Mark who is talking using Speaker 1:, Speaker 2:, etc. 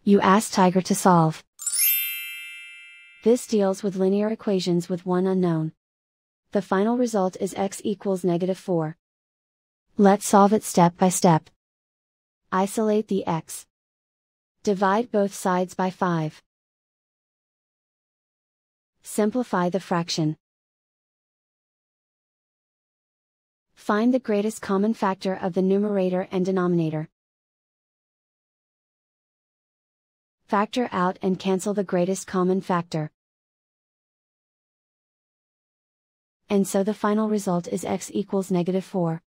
Speaker 1: You ask Tiger to solve. This deals with linear equations with one unknown. The final result is x equals -4. Let's solve it step by step. Isolate the x. Divide both sides by 5. Simplify the fraction. Find the greatest common factor of the numerator and denominator. Factor out and cancel the greatest common factor. And so the final result is x equals -4.